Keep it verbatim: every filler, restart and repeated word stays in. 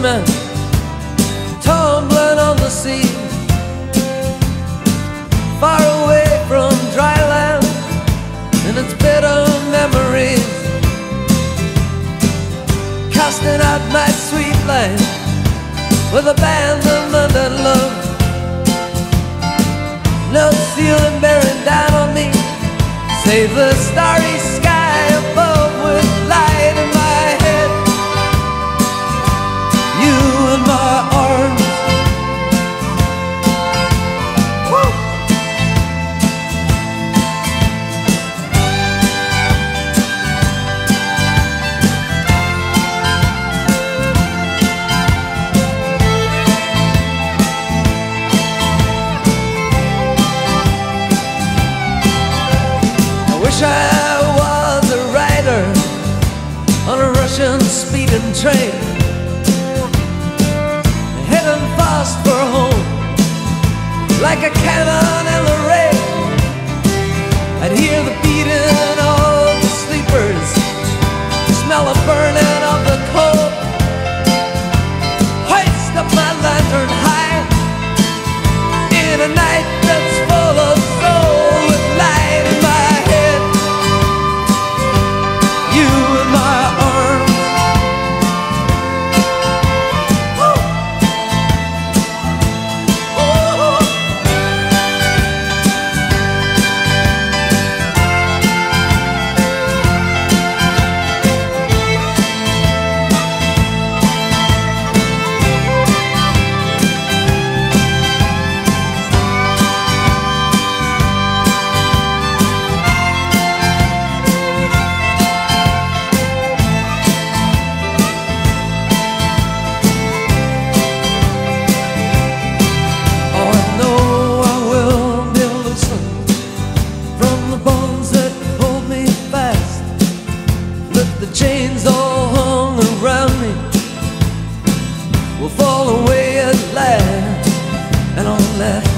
fisherman tumbling on the sea, far away from dry land and its bitter memories, casting out my sweet life with abandonment and love. No ceiling bearing down on me, save the starry sky above with light in my head. You in my arms. Woo! I wish I was a rider on a Russian speeding train, heading fast for home like a cannon in the rain. I'd hear the beating of the sleepers, smell the burning of the coal, hoist up my lantern high in a night that's full of soul, with light in my head. You in my arms. The chains all hung around me will fall away at last, and all that